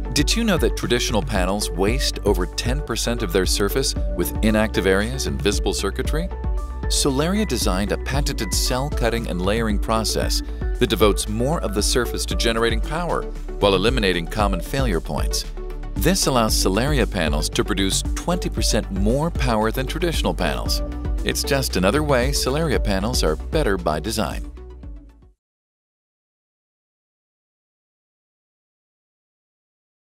Did you know that traditional panels waste over 10% of their surface with inactive areas and visible circuitry? Solaria designed a patented cell cutting and layering process that devotes more of the surface to generating power while eliminating common failure points. This allows Solaria panels to produce 20% more power than traditional panels. It's just another way Solaria panels are better by design.